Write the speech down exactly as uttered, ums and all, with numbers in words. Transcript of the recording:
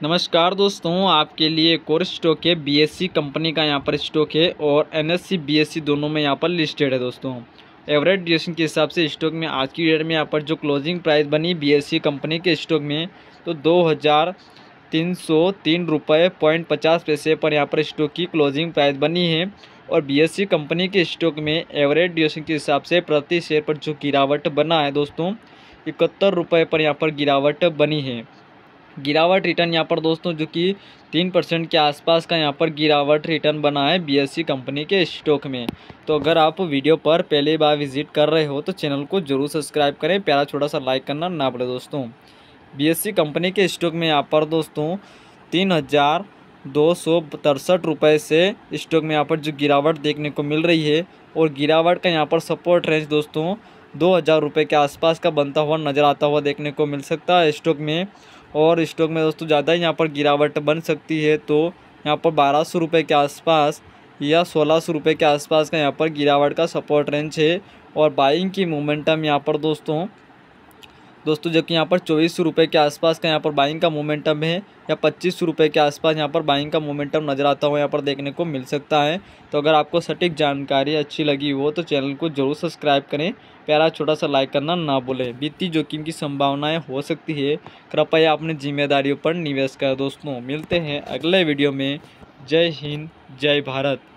नमस्कार दोस्तों, आपके लिए एक और स्टॉक है। बीएससी कंपनी का यहाँ पर स्टॉक है और एनएससी बीएससी दोनों में यहाँ पर लिस्टेड है। दोस्तों एवरेज ड्यूरेशन के हिसाब से स्टॉक में आज की डेट में यहाँ पर जो क्लोजिंग प्राइस बनी बीएससी कंपनी के स्टॉक में तो दो हज़ार तीन सौ तीन रुपये पॉइंट पचास पैसे पर यहाँ पर स्टॉक की क्लोजिंग प्राइस बनी है। और बीएससी कंपनी के स्टॉक में एवरेज ड्यूरेशन के हिसाब से प्रति शेयर पर जो गिरावट बना है दोस्तों इकहत्तर रुपये पर यहाँ पर गिरावट बनी है। गिरावट रिटर्न यहाँ पर दोस्तों जो कि तीन परसेंट के आसपास का यहाँ पर गिरावट रिटर्न बना है बीएससी कंपनी के स्टॉक में। तो अगर आप वीडियो पर पहली बार विजिट कर रहे हो तो चैनल को जरूर सब्सक्राइब करें, प्यारा छोटा सा लाइक करना ना भूलें। दोस्तों बीएससी कंपनी के स्टॉक में यहाँ पर दोस्तों तीन हज़ार दो सौ तिरसठ रुपये से स्टॉक में यहाँ पर जो गिरावट देखने को मिल रही है और गिरावट का यहाँ पर सपोर्ट रेंज दोस्तों दो हज़ार रुपये के आसपास का बनता हुआ नज़र आता हुआ देखने को मिल सकता है स्टॉक में। और स्टॉक में दोस्तों ज़्यादा ही यहाँ पर गिरावट बन सकती है तो यहाँ पर बारह सौ रुपये के आसपास या सोलह सौ रुपये के आसपास का यहाँ पर गिरावट का सपोर्ट रेंज है। और बाइंग की मोमेंटम यहाँ पर दोस्तों दोस्तों जो कि यहाँ पर चौबीस सौ रुपये के आसपास का यहाँ पर बाइंग का मोमेंटम है या पच्चीस सौ रुपये के आसपास यहाँ पर बाइंग का मोमेंटम नज़र आता हुआ यहाँ पर देखने को मिल सकता है। तो अगर आपको सटीक जानकारी अच्छी लगी हो तो चैनल को जरूर सब्सक्राइब करें, प्यारा छोटा सा लाइक करना ना भूलें। वित्तीय जोखिम की संभावनाएं हो सकती है, कृपया अपनी जिम्मेदारियों पर निवेश करें। दोस्तों मिलते हैं अगले वीडियो में। जय हिंद, जय भारत।